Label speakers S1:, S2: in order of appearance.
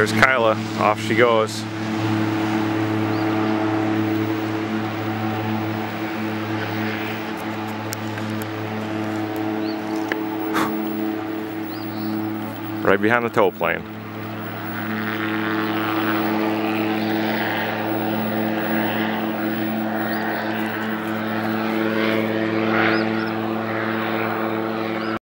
S1: There's Kyla, off she goes. Right behind the tow plane.